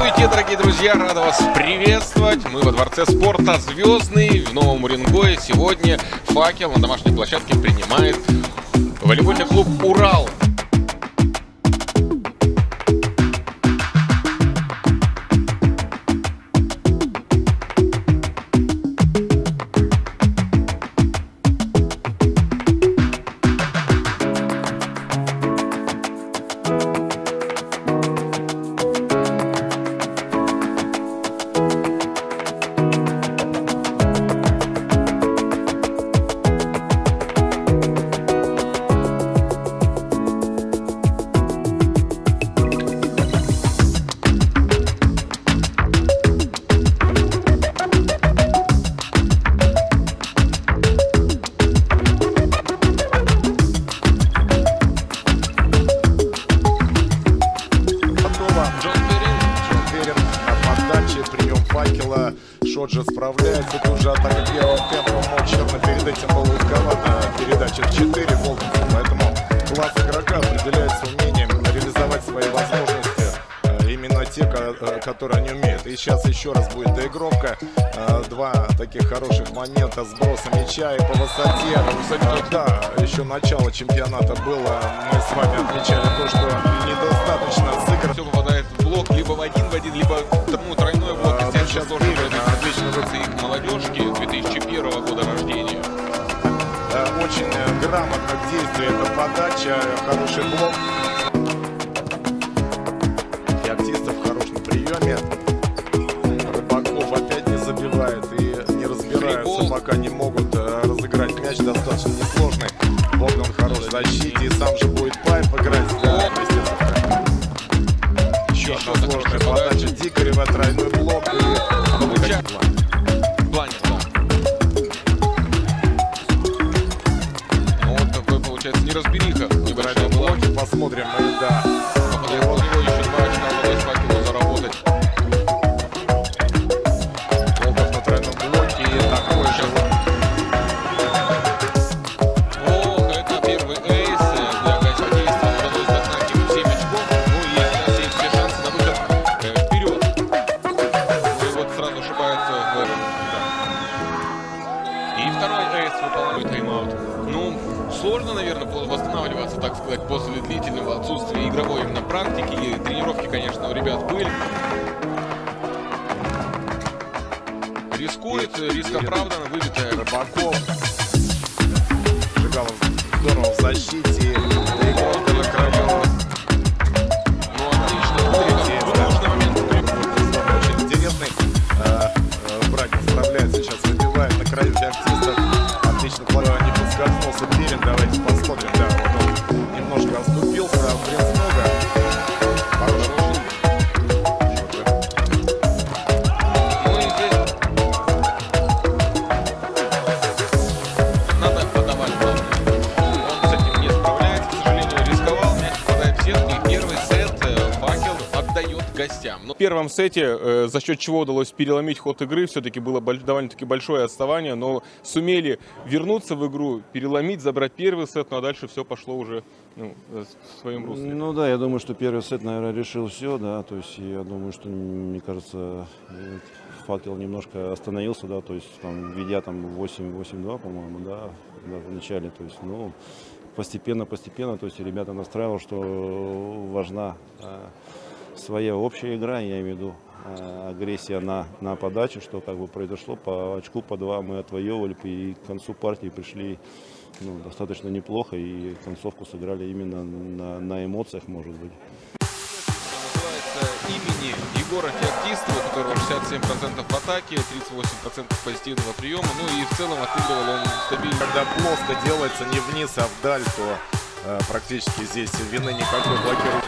Здравствуйте, дорогие друзья! Рада вас приветствовать! Мы во Дворце спорта «Звездный» в Новом Уренгое. Сегодня «Факел» на домашней площадке принимает волейбольный клуб «Урал». Факела. Шоджа справляется, тут же атака первым темпом, но черно перед этим была узковата передача в 4 Волков, поэтому класс игрока определяется умением реализовать свои возможности, именно те, которые они умеют. И сейчас еще раз будет доигровка, два таких хороших момента, сброса мяча и по высоте. Да, еще начало чемпионата было, мы с вами отмечали то, что недостаточно сыграно. Все попадает в блок, либо в один, либо тройной блок. Сейчас отлично выйти их молодежки 2001 года рождения. Очень грамотно действует эта подача, хороший блок. Феоктистов хорош на приеме. Рыбаков опять не забивает и не разбираются, пока не могут разыграть мяч, достаточно несложный. Богдан хорош в защите, и сам же будет Пайп играть. Да, еще одна сложная подача Дикарева, тройной блок и Бланец, да. Ну вот такой получается неразбериха. Небольшая была. Посмотрим, и да. У него еще 2 очка удалось Факелу заработать. Волков на тройном блоке и такой же. Ох, это первый эйс для гостей. Удалось догнать ему 7 очков. Ну и сейчас есть все шансы на выход вперед. Ну и вот сразу ошибается в этом. И второй эйс выполняет тайм-аут. Ну, сложно, наверное, восстанавливаться, так сказать, после длительного отсутствия игровой именно практики. И тренировки, конечно, у ребят были. Рискует, риск оправдан, выбитая. Рыбаков. Жигалов здорово в защите. Игрок на краю. Ну, отлично. В нужный момент. Очень интересный. Брагин справляется, сейчас выбивает на краю феоктистов. Отлично, не подскользнулся Берин. Давайте посмотрим. Да, вот он немножко оступился. Много. Хороший. Ну и здесь надо подавать. Он с этим не справляется, к сожалению, рисковал. Мяч попадает в сетку. И первый сет Факел отдает гостям. Но В первом сете, за счет чего удалось переломить ход игры, все-таки было довольно-таки большое отставание, но сумели вернуться в игру, переломить, забрать первый сет, ну а дальше все пошло уже в своем русле. Ну да, я думаю, что первый сет, наверное, решил все, да, то есть я думаю, что, мне кажется, Факел немножко остановился, да, то есть там, ведя там 8-2, по-моему, да, в начале, то есть, ну, постепенно, то есть ребята настраивали, что важна своя общая игра, я имею в виду агрессия на подачу, что как бы произошло, по очку, по 2 мы отвоевывали, и к концу партии пришли достаточно неплохо, и концовку сыграли именно на эмоциях, может быть. называется имени Егора Феоктистова, у которого 67% в атаке, 38% позитивного приема, ну и в целом отыгрывал он стабильно. Когда плоско делается не вниз, а вдаль, то практически здесь вины никакой блокирует.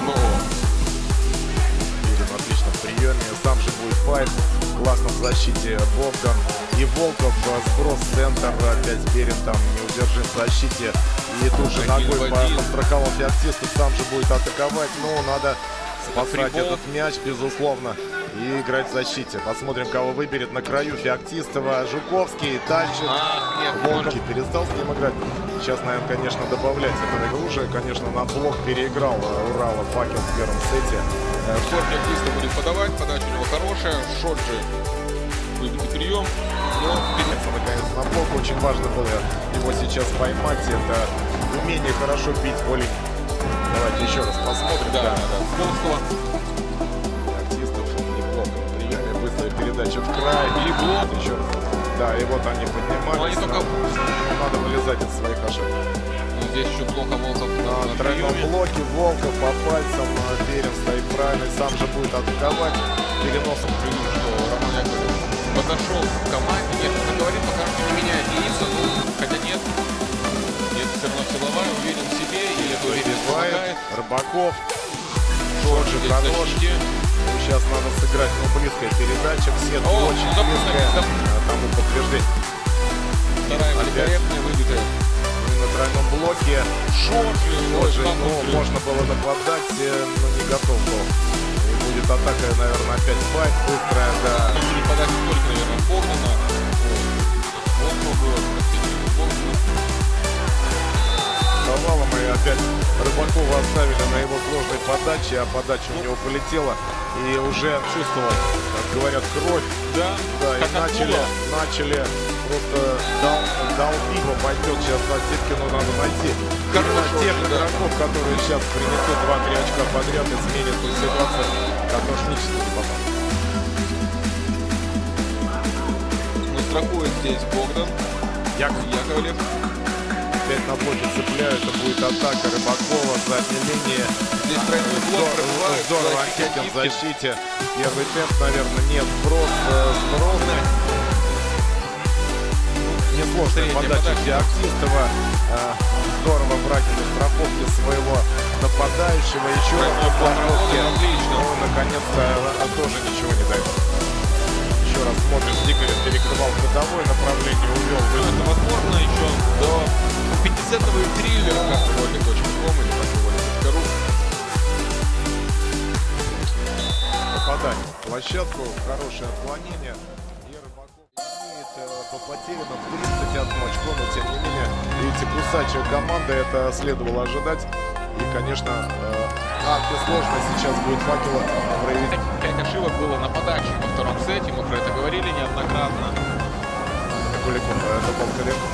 Отлично в приеме, сам же будет Пайп, классно в защите Богдан и Волков, сброс центр, опять Берин там неудержим в защите, и тут же ногой подстраховал Феоктистов, сам же будет атаковать, но надо спасать этот мяч, безусловно. и играть в защите. Посмотрим, кого выберет на краю Феоктистова. Жуковский. Дальше Волков перестал с ним играть. Сейчас, наверное, конечно, добавлять этого игру уже. Конечно, на блок переиграл Урала Факел в первом сете. Феоктистов будет подавать, подача у него хорошая. Шоджи выбитый прием. Но наконец на блок. Очень важно было его сейчас поймать. Это умение хорошо бить поле. Давайте еще раз посмотрим. Да. Волкова. Феоктистов неплохо. Приеме быстрая передача в край. И блок. Еще раз. Да, и вот они поднимались. Но они только... Надо вылезать из своих ошибок. Но здесь еще плохо Волков На тройном блоке Волков по пальцам. Верен стоит правильно. Сам же будет атаковать. Переносом. Что Роман Яковлев подошел к команде. Нет, он говорит, пока что не меняет яйца. Ну, хотя нет. Нет, все равно силовая, уверен в себе. Или Перебивает. Рыбаков. Шоджи хорош. Сейчас надо сыграть, но близкая передача. Все очень близкая. Тому подтверждение. Вторая великолепная, выбитая. На тройном блоке. Шоджи. Можно было накладать, но не готов был. И будет атака, наверное, опять файт. Быстрая, да. Не подать только, наверное, Богдана. Волкова было. Провалом и опять Рыбакова оставили на его сложной подаче, а подача у него полетела. И уже чувствовал, как говорят, кровь. Да, и начали просто долбиво пойдет сейчас на сетке, но надо найти тех игроков, которые сейчас принесут 2-3 очка подряд и сменят ту ситуацию, катошнически не попал. Ну, страхует здесь Богдан. Яковлев. Опять на блоке цепляют, это будет атака Рыбакова, задняя линия. Здесь тройной блок пробивает. Здорово, Анкетин в защите. Первый темп, наверное, нет. Сброс. Несложная подача Феоктистова. Здорово Брагин в страховке своего нападающего. Еще раз на страховке. Ну, наконец-то тоже ничего не дает. Еще раз смотрим, Дикарев перекрывал ходовое направление, увел. Это возможно еще до 50-го и триллера, как Ролик.ком или как Ролик.ру. Попадание в площадку, хорошее отклонение. И Рыбаков имеет по потерянным 31 очко, но тем не менее, видите, кусачая команда, это следовало ожидать. И, конечно, сложно сейчас будет Факела проявить. 5 ошибок было на подаче во втором сете, мы про это говорили неоднократно. Куликов, это был Куликов.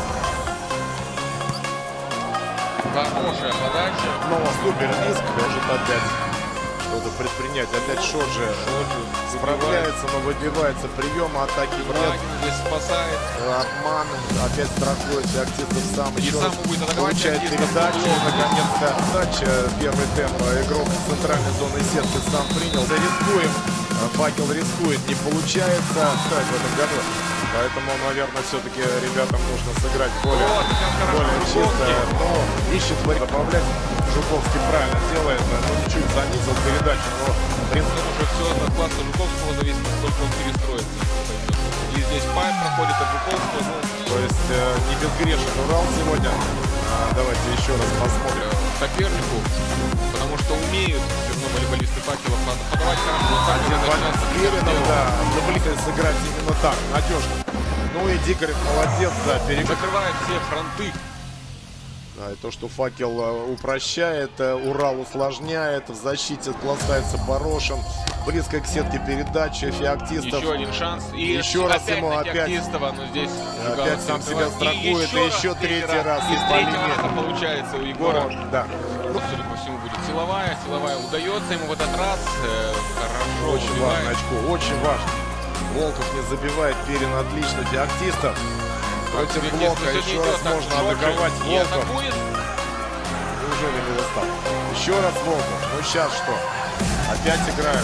Хорошая подача. Но супер риск, может опять что-то предпринять. Опять Шоджи справляется, но выбивается приема, атаки нет. Здесь спасает. Обман, опять страхует Феоктистов сам. И сам будет атаковать. Получает передачу, наконец-то отдача. Первый темп игрок центральной зоны сетки сам принял. Рискуем. Факел рискует, не получается в этом году. Поэтому, наверное, все-таки ребятам нужно сыграть более чисто. Но ищет добавлять. Жуковский правильно делает, но чуть занизил передачу. Но в принципе уже все от класса Жуковского зависит, насколько он перестроится. И здесь пайп проходит от Жуковского. То есть не безгрешен Урал сегодня. Давайте еще раз посмотрим. Сопернику, потому что умеют все равно волейболисты Факела подавать хорошо. Один момент с Верином, да, заблизили сыграть именно так, надежно. Ну и Дикарев молодец, да, закрывает все фронты. Да, и то, что Факел упрощает, Урал усложняет, в защите пластается Порошин, близко к сетке передачи Феоктистов. Еще один шанс. И еще раз ему опять сам себя страхует, и еще третий раз. И третьего получается у Егора. Да. Судя по всему, будет силовая удается ему в этот раз. Хорошо. Очень важное очко, очень важно. Волков не забивает, Перин отлично, Феоктистов. Против блока еще раз можно атаковать Волков. Неужели не достал? Еще раз Волков. Ну сейчас что? Опять играем.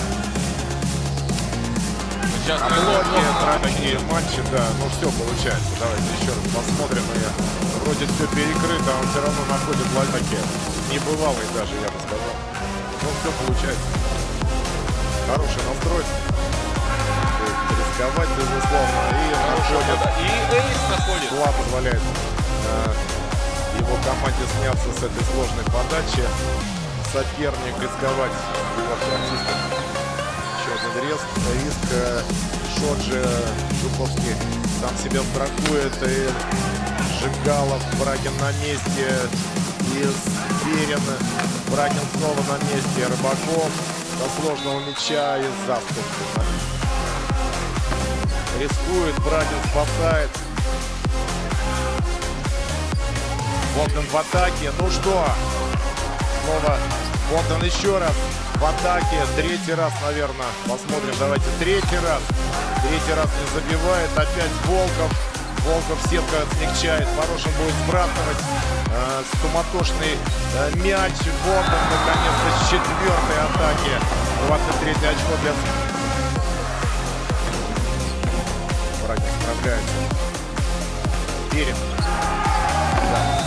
Сейчас блоки, такие матчи, да. Ну все получается. Давайте еще раз посмотрим. И вроде все перекрыто, а он все равно находит лайфхаки. Небывалый даже, я бы сказал. Ну все получается. Хороший настрой. Рисковать, безусловно. И эйс находит. Гла позволяет его команде сняться с этой сложной подачи. Соперник рисковать его артистов. Еще риск. Шоджи Жуковский сам себя страхует. И Жигалов, Брагин на месте. И Сверин. Брагин снова на месте. Рыбаков до сложного мяча из заступа. Рискует, Брагин спасает. Богдан в атаке. Ну что? Снова Богдан еще раз в атаке. Третий раз, наверное. Посмотрим. Давайте третий раз. Третий раз не забивает. Опять Волков. Волков сетка смягчает. Порошин будет сбрасывать. Суматошный мяч. Богдан наконец-то с четвертой атаки. 23 очко для... Брагин справляется. Верим. Да.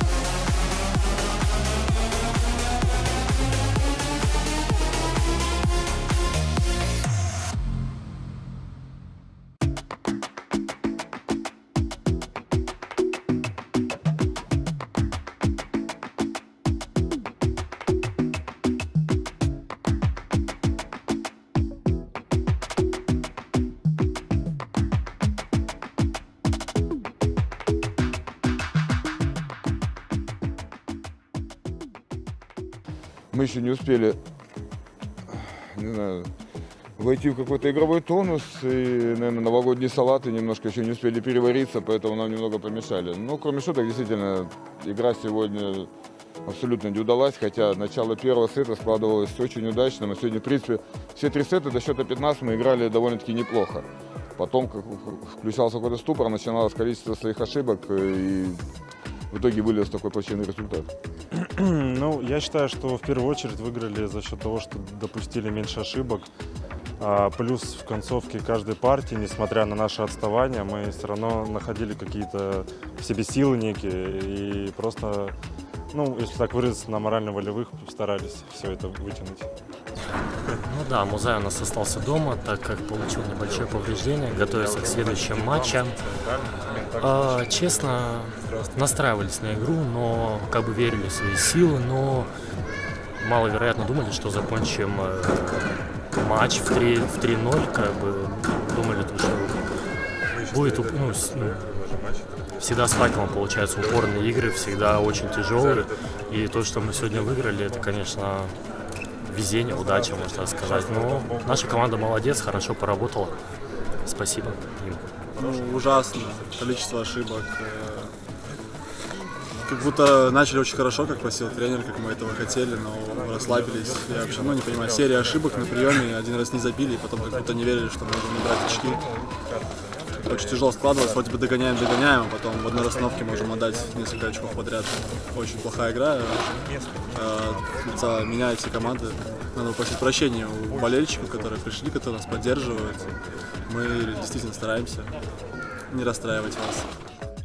Мы еще не успели, не знаю, войти в какой-то игровой тонус, и, наверное, новогодние салаты немножко еще не успели перевариться, поэтому нам немного помешали. Но, кроме шуток, действительно, игра сегодня абсолютно не удалась, хотя начало первого сета складывалось очень удачно. Мы сегодня, в принципе, все три сета до счета 15 мы играли довольно-таки неплохо. Потом, как включался какой-то ступор, начиналось количество своих ошибок, и в итоге вылез такой плачевный результат. Ну, я считаю, что в первую очередь выиграли за счет того, что допустили меньше ошибок. Плюс в концовке каждой партии, несмотря на наше отставание, мы все равно находили какие-то в себе силы некие и просто, ну, если так выразиться, на морально-волевых старались все это вытянуть. Ну да, Музай у нас остался дома, так как получил небольшое повреждение, готовится к следующим матчам. Честно, настраивались на игру, но как бы верили в свои силы, но маловероятно думали, что закончим матч в 3-0, как бы думали, что будет, всегда с факелом получаются упорные игры, всегда очень тяжелые, и то, что мы сегодня выиграли, это, конечно, везение, удача, можно сказать. Но наша команда молодец, хорошо поработала. Спасибо им. Ну, ужасно. Количество ошибок. Как будто начали очень хорошо, как просил тренер, как мы этого хотели, но расслабились. Я вообще не понимаю, серия ошибок на приеме, один раз не забили, и потом как будто не верили, что мы можем набрать очки. Очень тяжело складывалось, вроде бы догоняем, а потом в одной расстановке можем отдать несколько очков подряд. Очень плохая игра, меняются команды. Надо попросить прощения у болельщиков, которые пришли, которые нас поддерживают. Мы действительно стараемся не расстраивать вас.